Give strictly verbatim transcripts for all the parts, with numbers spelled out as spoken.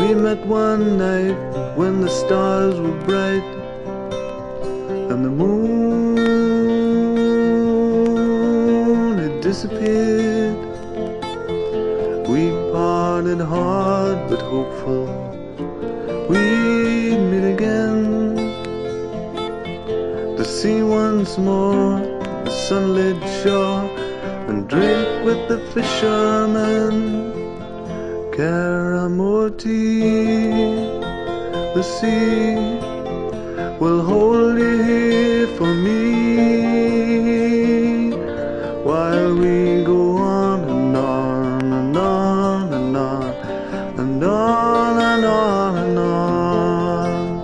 We met one night when the stars were bright and the moon had disappeared. We parted hard but hopeful we'd meet again, to see once more the sunlit shore and drink with the fishermen. Keramoti, the sea will hold you here for me, while we go on and on and on and on and on and on and on.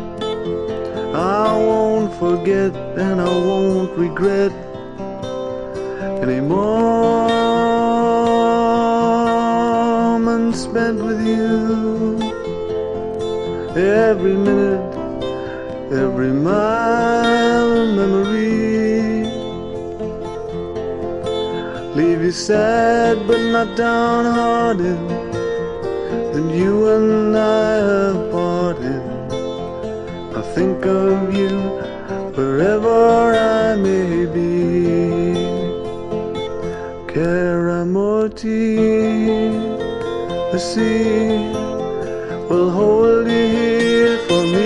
I won't forget and I won't regret anymore moments spent with you. Every minute, every mile of memory leave you sad but not downhearted, and you and I have parted. I think of you wherever I may be. Keramoti, the sea will hold you here for me,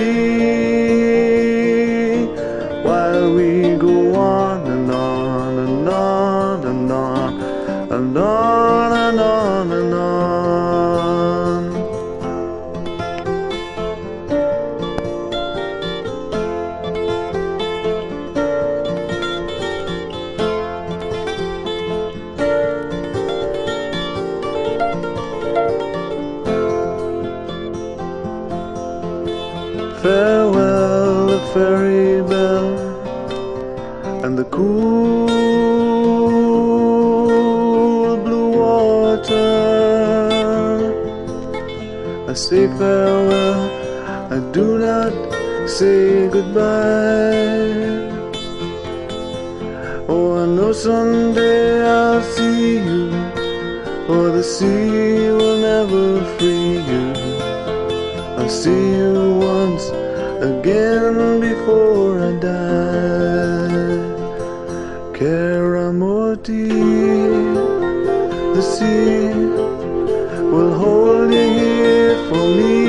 while we go on and on and on and on and on and on and on. Farewell, the ferry bell and the cool blue water. I say farewell, I do not say goodbye. Oh, I know someday I'll see you, for the sea will never free you. I'll see you once again before I die. Keramoti, the sea will hold you here for me,